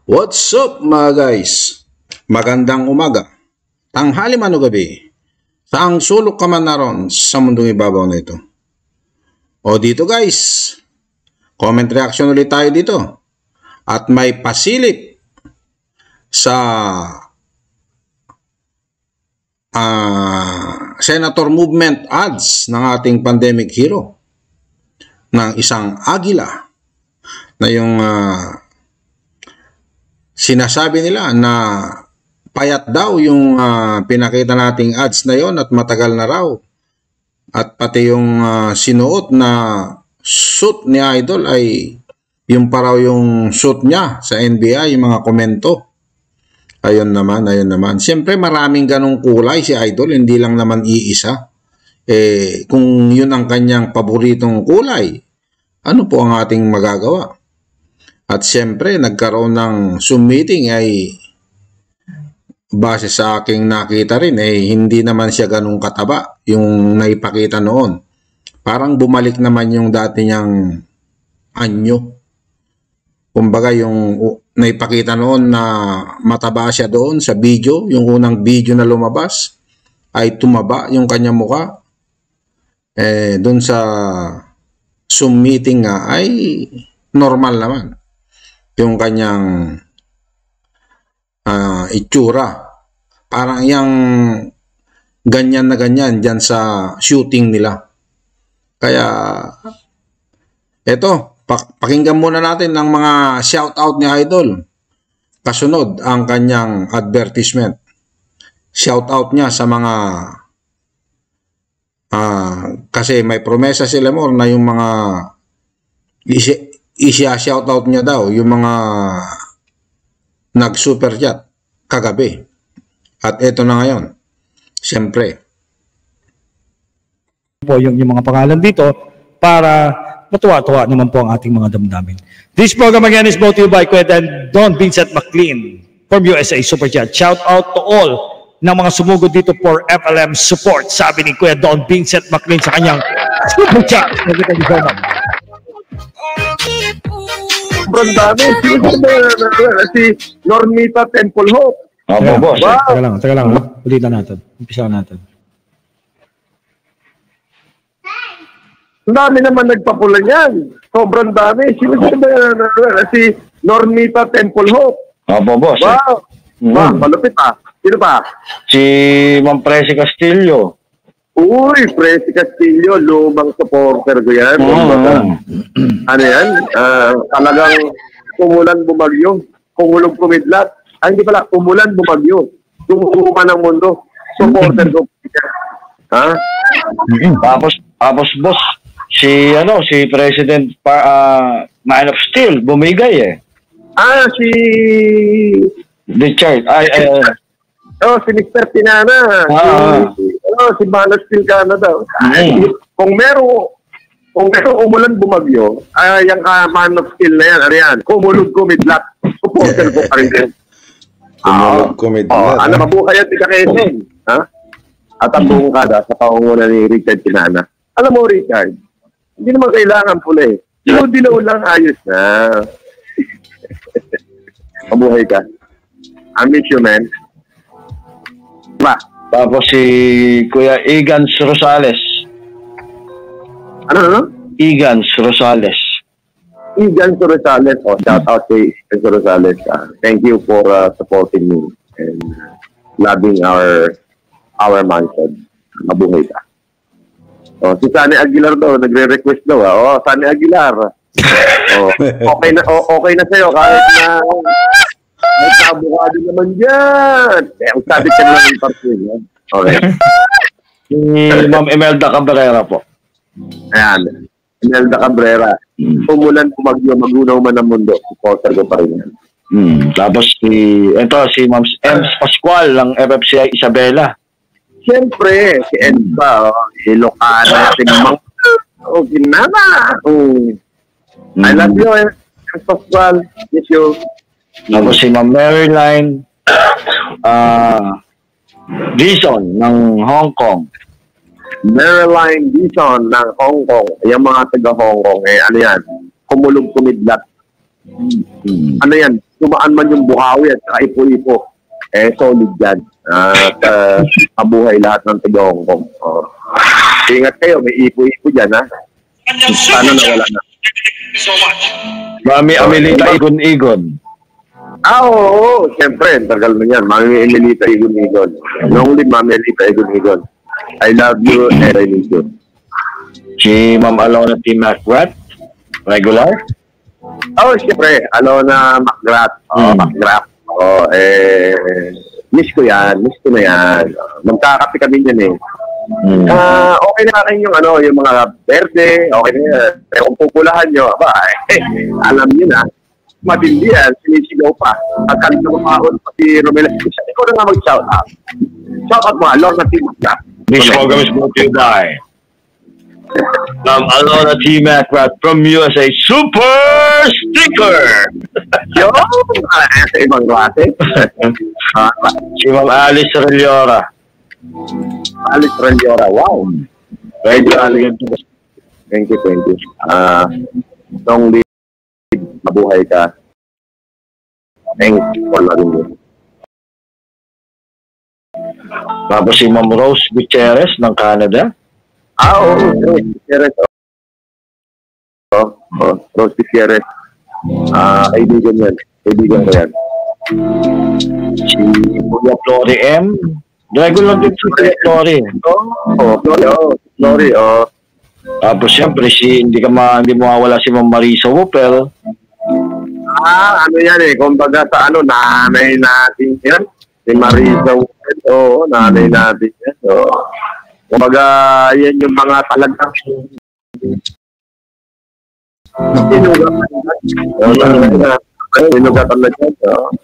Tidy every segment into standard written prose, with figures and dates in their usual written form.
What's up mga guys? Magandang umaga, tanghali man o gabi, saang sulok ka man naroon sa mundong ibabaw na ito. O dito guys, comment reaction ulit tayo dito. At may pasilip sa Senator Movement ads ng ating pandemic hero ng isang agila na yung sinasabi nila na payat daw yung pinakita nating ads na yon at matagal na raw. At pati yung sinuot na suit ni Idol ay yung paraw yung suit niya sa NBI, yung mga komento. Ayun naman. Siyempre maraming ganong kulay si Idol, hindi lang naman iisa. Kung yun ang kanyang paboritong kulay, ano po ang ating magagawa? At siyempre, nagkaroon ng Zoom meeting ay base sa aking nakita rin, hindi naman siya ganun kataba yung naipakita noon. Parang bumalik naman yung dati niyang anyo. Kumbaga yung naipakita noon na mataba siya doon sa video, yung unang video na lumabas, ay tumaba yung kanyang mukha. Doon sa Zoom meeting nga ay normal naman yung kanyang itsura. Parang yung ganyan na ganyan dyan sa shooting nila. Kaya eto, pakinggan muna natin ng mga shoutout ni Idol. Kasunod ang kanyang advertisement. Shoutout niya sa mga kasi may promesa sila mo na yung mga shoutout niya daw yung mga nag-super chat kagabi. At eto na ngayon. Siyempre. Po yung mga pangalan dito para matuwa-tuwa naman po ang ating mga damdamin. This program again is brought to you by Kuya Don Vincent McLean from USA Super Chat. Shout out to all ng mga sumugod dito for FLM support. Sabi ni Kuya Don Vincent McLean sa kanyang Super Chat. Sobrang dami. Si Normita Temple Hope. Boss. Teka lang. Ulitan natin. Umpisahan natin. Ang dami naman nagpapula niyan. Sobrang dami. Si Normita Temple Hope. Boss. Wow. Malupit Sino pa? Si Ma'am Presi Castillo. Uy, Presi Castillo. Lumang supporter ko yan. Ano yan? Talagang kumulan bumagyo. Kumulong kumidlat. Hindi pala, umulan, bumagyo. Tumukupa ng mundo. Supporter ko. Ha? Tapos boss, si President Man of Steel, bumigay Si Richard. si Mr. Pinana. Si Man of Steel Canada. Kung merong umulan, bumagyo, yung Man of Steel na yan, ariyan, kumulog kumidlat. Supporter ko pa rin. Ano mabuhay at ika-Quezon, ha? At ang buong kada sa pangunguna ni Richard Pinana. Alam mo, Richard, hindi naman kailangan pula Dilaw lang, ayos na. Mabuhay ka. I miss you, man. Tapos si Kuya Egans Rosales. Ano? Egans Rosales. Igan Rosales. Shout out to Igan Rosales. Thank you for supporting me and loving our mansion. Mabuhay ka. Si Sunny Aguilar daw, nagre-request daw. Sunny Aguilar. Okay na sa'yo kahit na may kabukado naman dyan. Ang sabi ka naman yung party. Okay. Si Ma'am Imelda Cabrera po. Ayan. Imelda Cabrera. Umulan, bumagyo, magunaw man ang mundo. Supporter ko pa rin yan. Tapos si Ma'am Ems Pascual ng FFCI Isabela. Siyempre, si Ems pa, Ilocana, si Mang Ginana. I love you, Ems Pascual. Miss you. Tapos si Ma'am Maryline Dizon ng Hong Kong. Maryline Dizon ng Hong Kong. Yung mga taga Hong Kong, ano yan, kumulog kumidlat. ano yan, tumaan man yung Bukawi at saka Ipo-Ipo, solid yan. At mabuhay lahat ng taga Hong Kong. Ingat kayo, may Ipo-Ipo dyan, ha? Sana nawala na. Mami Amelita Igon-Igon. Oo, siyempre, tagal na yan. Mami Amelita Igon-Igon. Long live Mami Amelita Igon-Igon. I love you and I need you. Si Ma'am Alona T. McGrath, regular? Siyempre, Alona McGrath. McGrath. Miss ko yan. Miss ko na yan. Magkakapi kami yan eh. Okay na akin yung yung mga verde, okay na yan. Pero kung pupulahan nyo, alam nyo na, matindi yan, sinisigaw pa. At kalit na kumaon, pati Romela. Ikaw na nga mag-shout out. Shout out mo, Lord na Team McGrath. This program is brought to you by Alona T. McGrath from USA Super Sticker. Yo! Sa ibang klase. Si Ma'am Alice Reliora. Alice Reliora, wow. Medyo elegant. Thank you. Long live, mabuhay ka. Thanks for loving me. Tapos si Ma'am Rose Gutierrez ng Canada. Oo, Rose Gutierrez. Rose Gutierrez. Kaibigan yan. Kaibigan ko yan. Si Kuya Flory M. Regular din si Kuya Flory. Flory. Tapos siyempre, hindi mawawala si Ma'am Marisa Wupel. Ano yan eh. Kumbaga sa nanay natin yan. Si Marisa Wupel. Oo, nanay natin yan. Kumbaga, yan yung mga talagang sinugatan na dyan.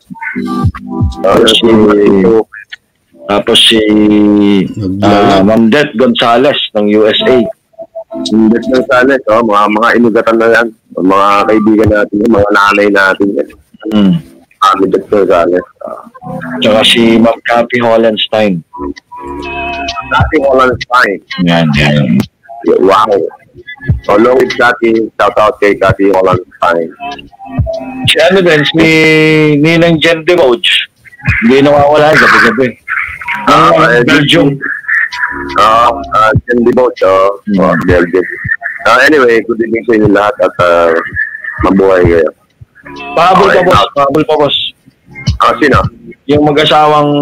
Tapos si Ma'am Det Gonzales ng USA. Det Gonzales, mga inugatan na yan. Mga kaibigan natin, mga nanay natin yan. Det Gonzales. Tsaka si Ma'am Cathy Hollenstein. Cathy Hollenstein. Yan. Wow. So, long with Cathy, shout out kay Cathy Hollenstein. Si si Ninang Jen DeMoge. Hindi nawawala gabi-gabi. Belgium. Jen DeMoge, Belgium. Anyway, good evening sa inyo lahat at mabuhay kayo. Pahabol pa, boss. Sino? Yung mag-asawang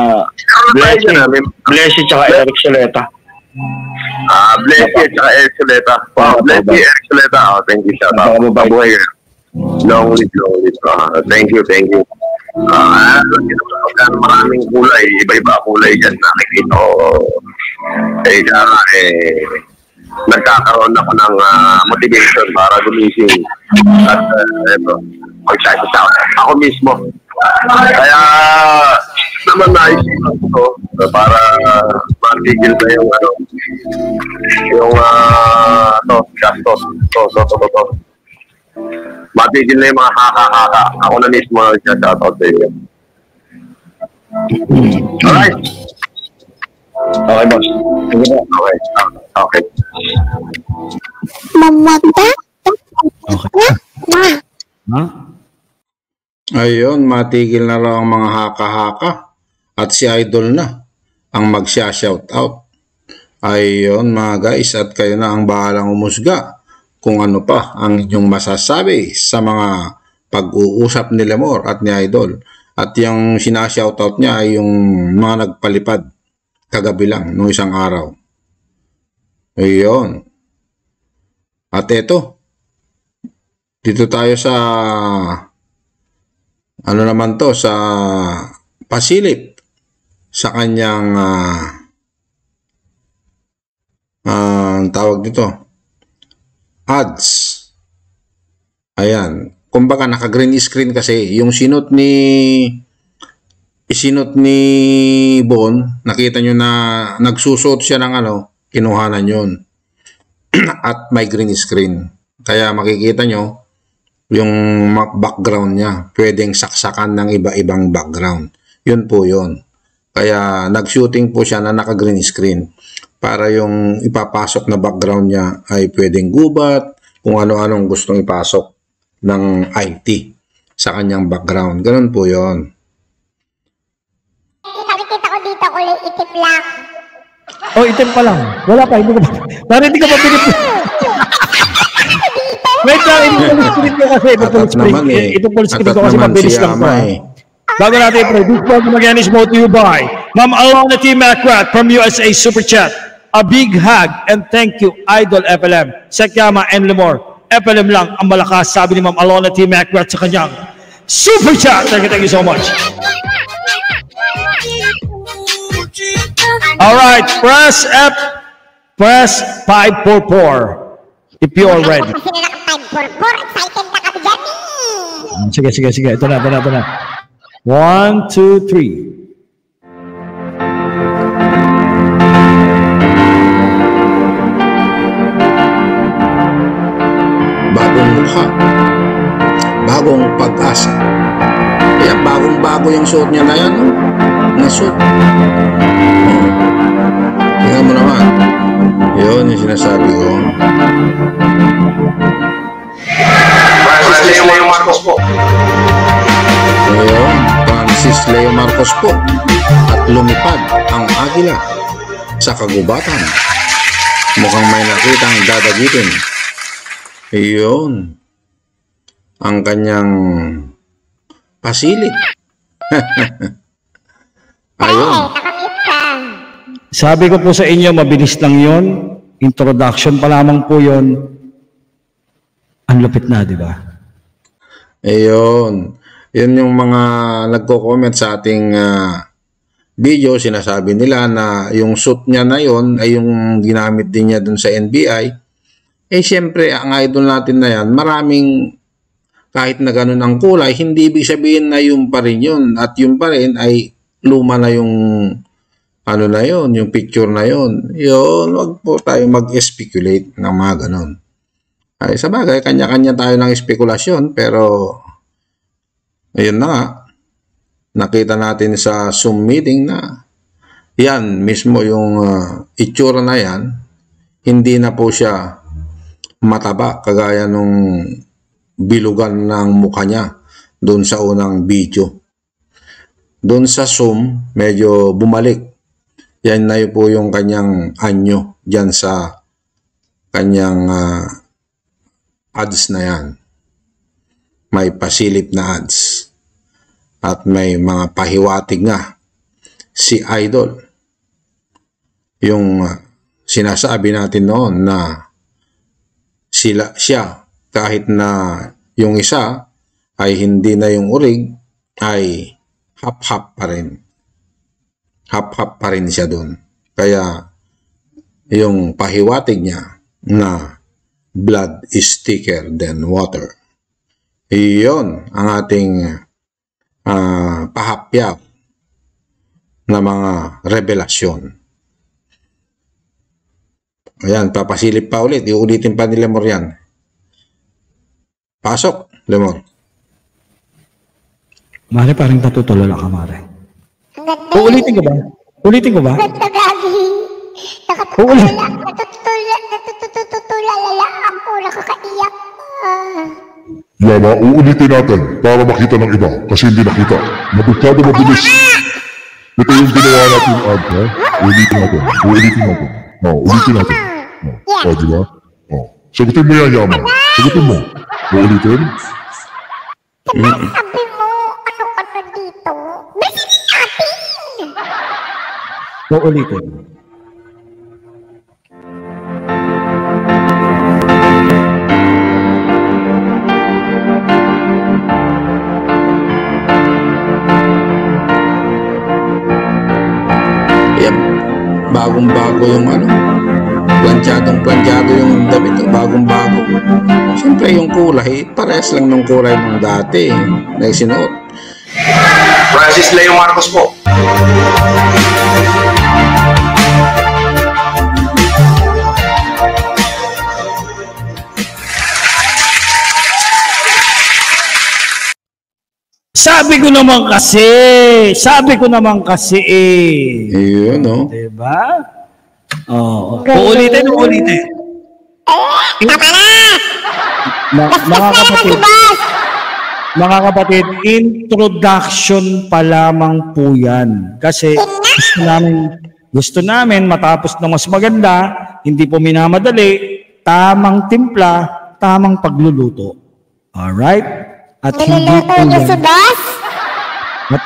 Blessy tsaka Eric Soleta. Blessy at saka Eric Soleta. Blessy, Eric Soleta. Thank you, shout out. Mabuhay kayo. Long live. Thank you. Maraming kulay. Iba-iba kulay dyan nakikita ko. Nagkakaroon ako ng motivation para gumising. At mag-shout. Ako mismo. Kaya naman naisipan ko para matigil na yung gastos. Matigil na yung mga haka-haka. Ako na mismo nag-shoutout sa iyo. Alright. Okay, boss. Okay. Ayun, matigil na raw ang mga haka-haka at si Idol na ang magsya-shoutout. Ayun mga guys, at kayo na ang bahalang umusga kung ano pa ang inyong masasabi sa mga pag-uusap ni Lemor at ni Idol. At yung sinashoutout niya ay yung mga nagpalipad kagabi lang, noong isang araw. Ayun. At eto, dito tayo sa sa pasilip sa kanyang tawag dito, ads. Ayan, kumbaga naka-green screen kasi yung isinot ni Bon, nakita nyo na nagsusuot siya ng kinuhanan yun. At may green screen, kaya makikita nyo yung background niya, pwedeng saksakan ng iba-ibang background. Yun po yun. Kaya nag-shooting po siya na naka-green screen para yung ipapasok na background niya ay pwedeng gubat, kung ano-anong gustong ipasok. ng IT sa kanyang background. Ganun po yon. Nakikita ko dito, kulay itim lang. Oh, itim pa lang. Wala pa, hindi ka pa. Parang hindi ka pa pinip. Wait lang, ito full screen ko kasi. Ito full screen ko kasi mabilis lang pa. Bago natin i-play, this program again is brought to you by Ma'am Alona T. Macrat from USA Super Chat. A big hug and thank you, Idol FLM, Sekyama and Limor. FLM lang ang malakas, sabi ni Ma'am Alona T. Macrat sa kanyang Super Chat. Thank you so much. Alright, press 544 if you are ready. Kasi na naka-544, excited na kami dyan eh. Sige. Ito na. 1, 2, 3. Bagong mukha, bagong pag-asa. Kaya bagong-bago yung suot niya na yan, no? Na suot. Tingnan mo naman. Yun yung sinasabi ko. Francis Leo Marcos po. Ayun, Francis Leo Marcos po. At lumipad ang agila sa kagubatan. Mukhang may nakitang dadagitin. Iyon ang kanyang pasilip. Ayun. Nakamute ka. Sabi ko po sa inyo, mabilis lang yon. Introduction pa lamang po yon. Ang lupit na, di ba? Ayun. Yun yung mga nagko-comment sa ating video. Sinasabi nila na yung suit niya na yon ay yung ginamit din niya dun sa NBI. Siyempre, ang idol natin na yan, maraming kahit na ganun ang kulay, hindi ibig sabihin na yung pa rin yun. At yung pa rin ay luma na yung ano na yun, yung picture na yun. Yun, wag po tayo mag-speculate ng mga ganun. Ay, sa bagay, kanya-kanya tayo ng spekulasyon, pero ayun na nga, nakita natin sa Zoom meeting na yan, mismo yung itsura na yan, hindi na po siya mataba kagaya nung bilugan ng mukha niya doon sa unang video. Doon sa Zoom, medyo bumalik. Yan na po yung kanyang anyo dyan sa kanyang ads na yan. May pasilip na ads. At may mga pahiwatig nga si Idol. Yung sinasabi natin noon na siya, kahit na yung isa ay hindi na yung urig, ay hap-hap pa rin. Hap-hap pa rin siya doon. Kaya yung pahiwatig niya na blood is thicker than water. Iyon ang ating pahapyap na mga revelasyon. Ayan, papasilip pa ulit. Iulitin pa ni Lemor yan. Pasok, Lemor. Mare, parang natutulala ka, Mare. Ang ganda. Uulitin ko ba? Ulitin ko ba? Ang ganda, Gagi. Natutulala ako. Nakakaiyak. Yama, uulitin natin para makita ng iba kasi hindi nakita. Masyado mabilis. Ito yung ginawa natin ad, ha? Uulitin natin. Uulitin natin. Diba? Sagutin mo yan, Yama. Sagutin mo. Uulitin? Sabi mo, ano dito? Basin natin! Uulitin. Bagong-bago yung planchadong-planchado yung damit, bagong-bago. Siyempre yung kulay, parehas lang ng kulay ng dati na isinuot. Francis Leo Marcos po. Sabi ko naman kasi eh. Ayun, no? Diba? Oo. Uulitin. Tama na! Mga kapatid. mga kapatid, introduction pa lamang po yan. Kasi gusto namin matapos na mas maganda, hindi po minamadali, tamang timpla, tamang pagluluto. Alright? At Niluluto niyo si boss? At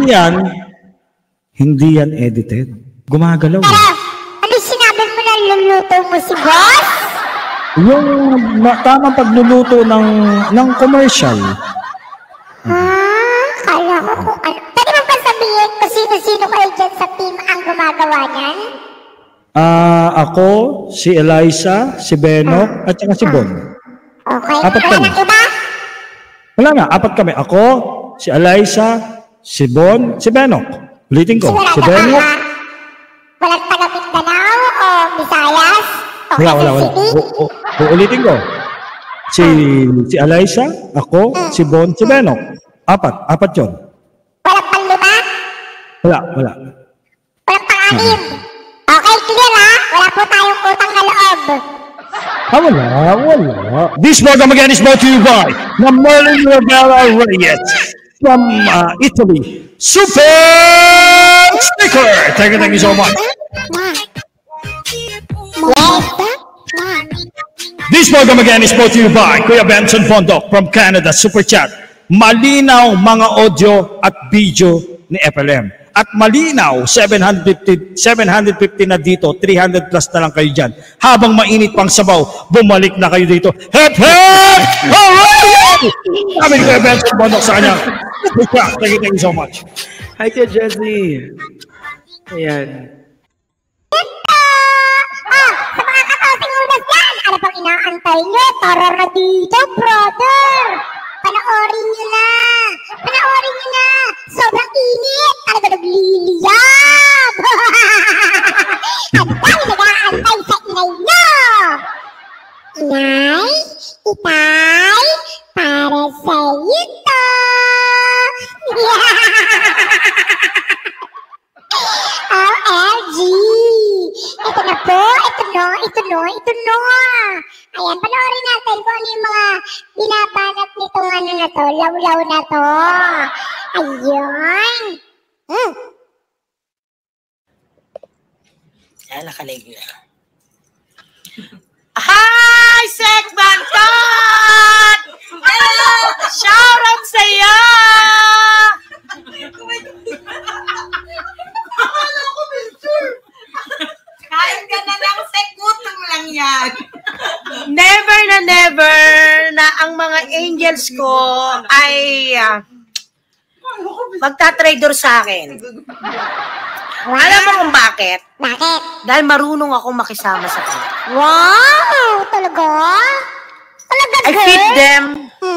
hindi yan edited. Gumagalaw. Pero, ano sinabi mo na luluto mo si boss? Yung tamang pagluluto ng commercial. Kala ko kung ano. Pwede mo ba sabihin kung sino-sino kayo dyan sa team ang gumagawa niyan? Ako, si Eliza, si Benok, at saka si Bon. Okay. Apat Wala kami. nang iba? Wala nga, 4 kami. Ako, si Eliza, si Bon, si Benok. Ulitin ko, si Benok. Walang taga Mindanao o Visayas? O Wala. City? Ulitin ko. Si Eliza, ako, si Bon, si Benok. 4 yun. Walang panlima? Wala. Walang pang-anim? Okay, clear ha? Wala po tayong utang na loob. Wala. This program again is brought to you by the Merlin Rivera Reyes from Italy. Super Sticker! Thank you so much. This program again is brought to you by Kuya Benson Fondok from Canada. Super Chat. Malinaw mga audio at video ni FLM. At malinaw, 750 na dito, 300 plus na lang kayo dyan. Habang mainit pang sabaw, bumalik na kayo dito. Hep, hep! Alright! Sabi ni Kuya Benson Fondok sa kanya. Thank you so much. Hi, Kuya Jessie. Ayan. Sa mga katosing ulas yan, ano pang inaantay nyo? Tara na dito, brother! Panoorin nyo na! Sobrang init! Talaga nagliliyab! Ang dami nag-aantay sa inay nyo! Inay, itay, para sa'yo to! OMG! Ito na po, ito no. Ayan, panoorin natin kung ano yung mga binabanat nitong ano na to, lawlaw na to. Ayun. Nakalive na. Hi, Segment Cut! Hello! Shoutout sa'yo! Kain ka na lang, sekutang lang yan. Never na ang mga angels ko ay magta-trader sa akin. Alam mo kung bakit? Bakit? Dahil marunong akong makisama sa kanila. Wow! Talaga? Talaga, I girl? feed them.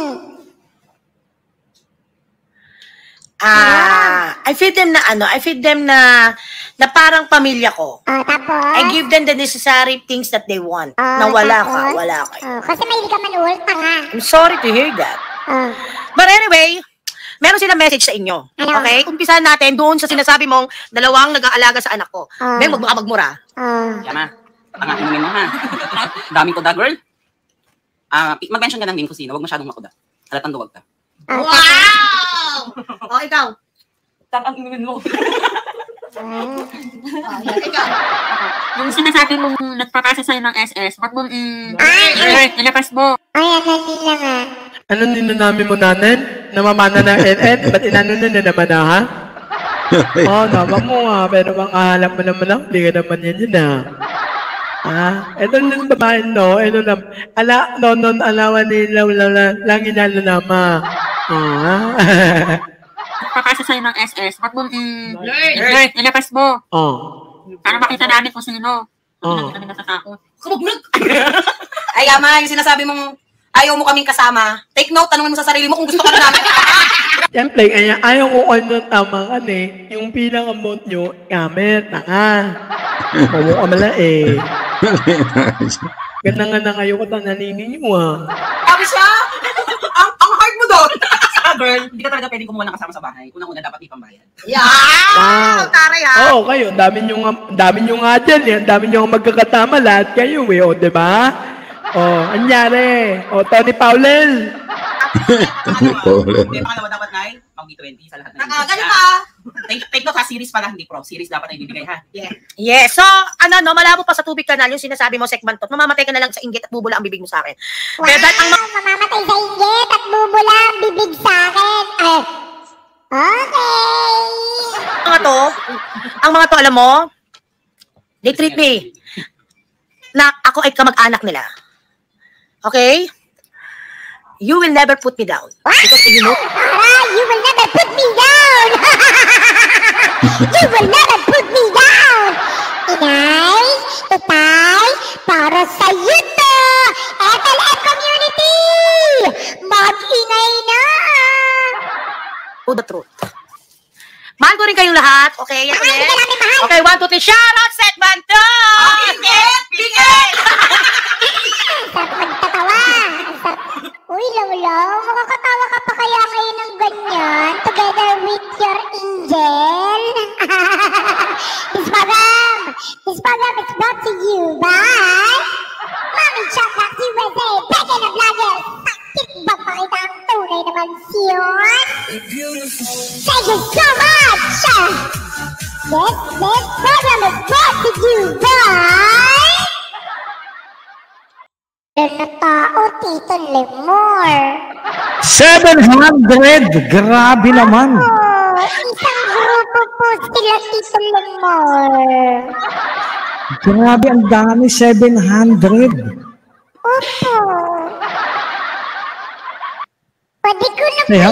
I feed them na parang pamilya ko. Tapos? I give them the necessary things that they want. Na wala ka. Kasi mahilig ka manulta nga. I'm sorry to hear that. But anyway, meron silang message sa inyo. Ano? Okay? Umpisahan natin doon sa sinasabi mong dalawang nag-aalaga sa anak ko. Beng, magmura. Yama, pangakinumin mo ha. Daming kuda, girl. Mag-mention ka ng name kung sino. Huwag masyadong makuda. Halatang duwag ka. Wow! O, ikaw. Ang inumin mo. Ikaw. Yung sinasabi mong nagpapasa sa'yo ng SS, wag mong nilapas mo. Ay, ano nila nga. Ano ninanami mo nanin? Namamana na NN? Ba't inano na naman na, ha? Naman mo ha. Pero makahalap mo naman ako. Hindi ka naman yan ito yung babae, no? Ito na. Alawan nila. Lagi nalalama. Nagpapasa sa'yo ng SS, wag mong nilapas mo. Para makita namin kung sino. Hindi kami natatakot. Ay, Yama, yung sinasabi mong ayaw mo kaming kasama. Take note, tanungin mo sa sarili mo kung gusto ka na namin. Siyempre, ayaw ko tama yung pinaka-mount nyo, gamit, Mamu ka mala Ganda nga na kayo ko naninin nyo Sabi siya, ang hard mo doon. Girl, hindi ka talaga pwedeng kumuha ng kasama sa bahay. Unang-una dapat may pambayad. Wow! Taray ha? Oo, kayo. Dami nyo nga dyan. Dami nyo magkakatama lahat kayo di ba? Anyari. Tony Paulel. Hindi, pangalawa dapat na pang B20 sa lahat. Ganun pa. Take note ha, series pala, hindi pro. Series dapat na ibibigay ha. Yes. So, malabo pa sa tubig kanal yung sinasabi mo, segment tot. Mamamatay ka na lang sa inggit at bubula ang bibig mo sa akin. Wow, mamamatay sa inggit at bubula ang bibig sa akin. Okay. Ang mga to, alam mo, they treat me na ako ay kamag-anak nila. Okay? You will never put me down. Because you know, you will never put me down. You will never put me down. Inay, tutay, para sa iyo to. FLF community, mag-ingay na. To the truth. Mahal ko rin kayong lahat. Okay, yan ulit. Okay, 1, 2, 3, shout out, segment to! Bigay! Sarap magtatawa. Uy, Lolo, makakatawa ka pa kaya ngayon ng ganyan together with your angel? This program is brought to you by Mami Chocolate USA, Peke na Vlogger. Sakit ba pakita ang tunay na mansyon? Thank you so much! This program is brought to you by na tao, Tito Lemor. 700! Grabe naman! Isang grupo po sila, Tito Lemor. Grabe, ang dami, 700. Opo. Pwede ko na kayo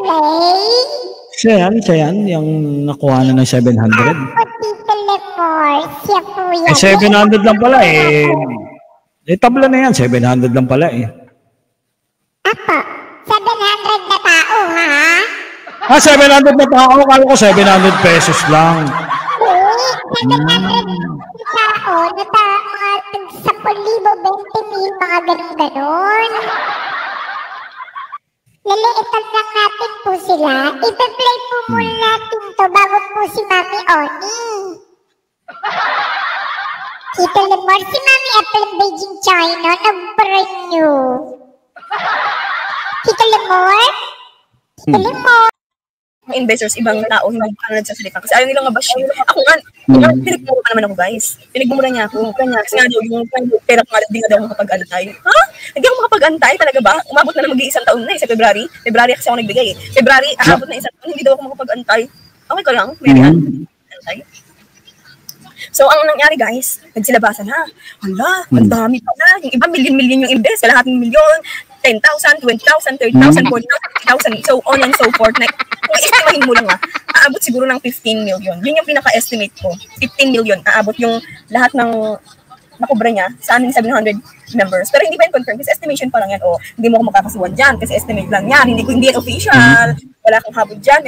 play? Siya yan, yung nakuha na ng 700. Opo, Tito Lemor. Siya po yan. 700 lang pala eh. Tabla na yan, 700 lang pala eh. Apo, 700 na tao, ha? 700 na tao, kala ko 700 pesos lang. 700 tao, mga 10,000, 20,000, mga ganun-ganon. Liliitan lang natin po sila. I-play po muna natin to bago po si Mami Oni. Tito Lemor, si Mami Apple Beijing China, nag-prank nyo. Tito Lemor? Tito Lemor? Mga investors, ibang tao, hindi ano nagsasalita. Kasi ayaw nilang mabash. Ako nga, pinagmura pa naman ako guys. Pinagmura niya ako. Kasi nga daw, yung pera ko nga, hindi nga daw makapag-antay. Ha? Hindi ako makapag-antay talaga ba? Umabot na mag-iisang taon na eh, sa February. February kasi ako nagbigay eh. February, aabot na isang taon, hindi daw ako makapag-antay. Okay ka lang, Marian? Antay. So, ang nangyari guys, nagsilabasan ha. Hala, ang dami pa na. Yung iba, milyon-milyon yung invest. Kalahating milyon, 10,000, 20,000, 30,000, 40,000. So, on and so forth. Kung estimahin mo lang ha, aabot siguro ng 15 million. Yun yung pinaka-estimate ko. 15 million. Aabot yung lahat ng nakubra niya sa aming 700 members. Pero hindi pa yung confirm kasi estimation pa lang yan. O, hindi mo ako makakasuhan dyan kasi estimate lang yan. Hindi yan official. Wala kang habod dyan.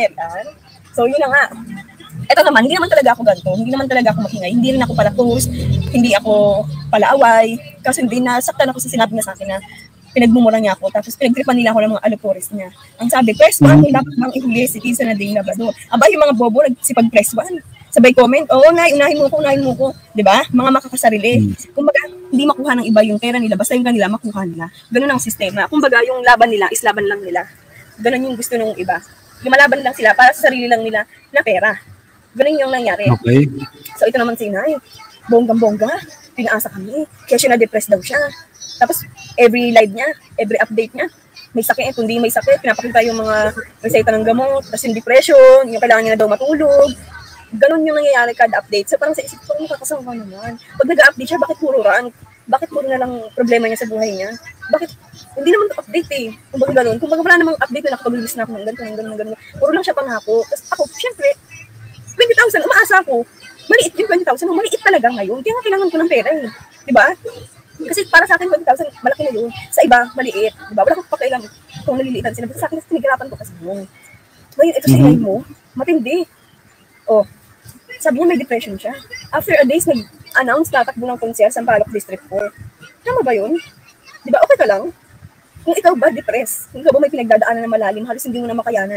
So, yun na nga. Ito naman, hindi naman talaga ako ganito. Hindi naman talaga ako makingay. Hindi rin ako palatos. Hindi ako palaaway. Kasi hindi nasaktan ako sa sinabi niya sa akin na pinagmumura niya ako. Tapos pinagtripan nila ako ng mga alupores niya. Ang sabi, press 1, dapat mang ihuli si Tisa na din labado. Aba, yung mga bobo, nagsipag press 1. Sabay comment, oo, unahin mo ko. Diba? Mga makakasarili. Kumbaga, hindi makuha ng iba yung pera nila. Basta yung kanila, makuha nila. Ganun ang sistema. Kumbaga, yung laban nila is laban lang nila. Ganun yung gusto ng iba. Lumalaban lang sila para sa sarili lang nila na pera. Ganun yung nangyari. Okay. So ito naman si Inay, bonggang-bongga, pinaasa kami. Kaya siya na-depress daw siya. Tapos every live niya, every update niya, may sakit, kundi may sakit, pinapakita yung mga reseta ng gamot, tapos yung depression, yung kailangan niya na daw matulog. Ganun yung nangyayari kada update. So parang sa isip ko, nakakasama naman. Pag nag-update siya, bakit puro rant? Bakit puro na lang problema niya sa buhay niya? Bakit? Hindi naman ito update eh. Kumbaga ganun. Kumbaga wala namang update na nakapag-release na ako ng ganun. Puro lang siya pangako. Tapos ako, syempre, 20,000, umaasa ako. Maliit yung 20,000. Maliit talaga ngayon. Kaya nga kailangan ko ng pera eh. Diba? Kasi para sa akin, 20,000, malaki na yun. Sa iba, maliit. Diba? Wala akong pakailang kung naliliitan sila. Sa akin, tinigirapan ko kasi yun. Ngayon, ito sinay mo, matindi. Oh, sabi niya may depression siya. After a days, nag-announce na takbo ng konsyel sa Sampaloc District 4. Tama ba yun? Diba? Okay ka lang? Kung ikaw ba depressed, kung ikaw ba may pinagdadaanan na malalim, halos hindi mo na makayanan,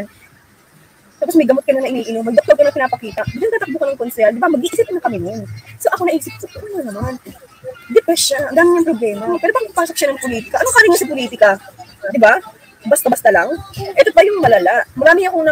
tapos may gamot ka na iniinom, mag-doktor ka na pinapakita, biglang tatakbo ka ng konsyel, di ba? Mag-iisip na kami nun. So ako naisip, ano naman? Depressed siya, ang dami niyang problema. Pero pag pasok siya ng politika, anong kanin niya sa politika? Di ba? basta-basta lang. Ito pa yung malala. Marami akong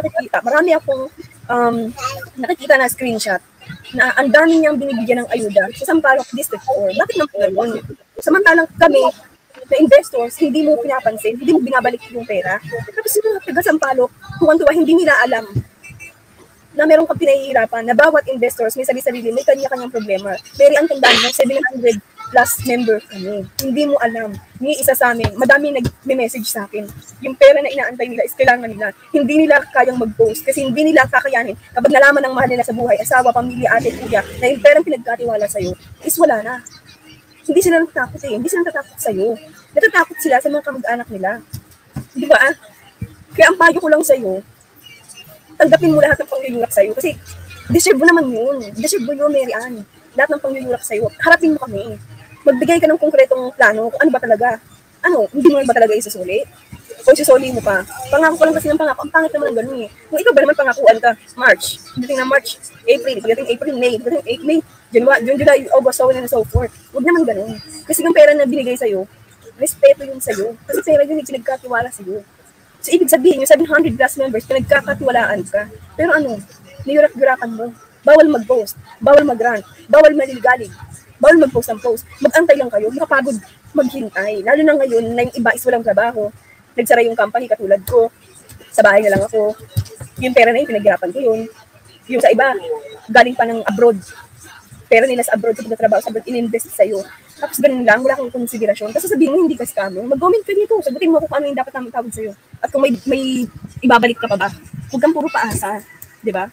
nakikita na screenshot na ang dami niyang binibigyan ng ayuda sa Sampaloc District 4. Bakit naman po gano'n? Samantalang kami, na investors, hindi mo pinapansin, hindi mo binabalik yung pera. Tapos yung mga taga Sampaloc, tuwang-tuwa, hindi nila alam na meron kang pinahihirapan, na bawat investors may sarili-sarili, may kanya-kanyang problema. Pero ang tandaan mo, 700 plus member kami. Hindi mo alam. Ni isa sa amin, madami nag-message sa akin. Yung pera na inaantay nila is kailangan nila. Hindi nila kayang mag-post kasi hindi nila kakayanin. Kapag nalaman ng mahal nila sa buhay, asawa, pamilya, ate, kuya, na yung perang pinagkatiwala sa'yo, is wala na. Hindi sila natatakot eh. Hindi sila natatakot sa'yo. Natatakot sila sa mga kamag-anak nila. Di ba? Kaya ang payo ko lang sa'yo, tanggapin mo lahat ng pangyuyurak sa'yo. Kasi deserve mo naman yun. Deserve mo yun, Mary Ann. Lahat ng pangyuyurak sa'yo. Harapin mo kami. Magbigay ka ng konkretong plano kung ano ba talaga. Ano, hindi mo ba talaga isusuli? O isusuli mo pa. Pangako ko lang kasi ng pangako. Ang pangit naman ng ganun eh. Kung ikaw ba naman pangakuan ka, March, dating na March, April, May, May, June, July, August, so on and so forth. Huwag naman ganun. Kasi yung pera na binigay sa'yo, respeto yun sa'yo. Kasi pera yun yung pinagkatiwala sa'yo. So, ibig sabihin, yung 700 plus members, pinagkakatiwalaan ka. Pero ano, niyurak-yurakan mo. Bawal mag-post, bawal mag-rant, bawal maliligalig, bawal mag-post ng post. Mag-antay lang kayo, makapagod maghintay. Lalo na ngayon na yung iba is walang trabaho. Nagsara yung company katulad ko. Sa bahay na lang ako. Yung pera na yun, pinaghirapan ko yun. Yung sa iba, galing pa ng abroad. Pera nila sa abroad, sa pagkatrabaho, sa abroad, in-invest sa'yo. Tapos ganun lang, wala kang konsiderasyon. Tapos sabihin mo, hindi ka scammer. Mag-comment ka dito. Sagutin mo kung ano yung dapat namin tawag sa'yo. At kung may ibabalik ka pa ba, huwag kang puro paasa. Di ba?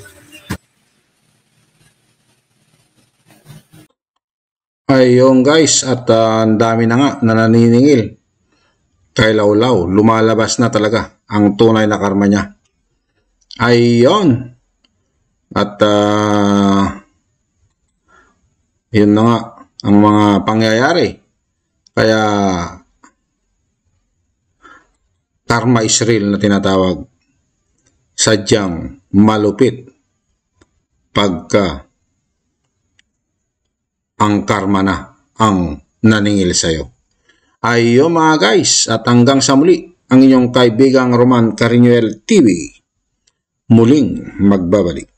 Ayun guys, at ang dami na nga na naniningil kay Lawlaw. Lumalabas na talaga ang tunay na karma niya. Ayun. At yun na nga ang mga pangyayari. Kaya karma is real na tinatawag. Sadyang malupit pagka ang karma na ang naningil sa'yo. Ayun mga guys, at hanggang sa muli, ang inyong kaibigang Roman Cariñuel TV muling magbabalik.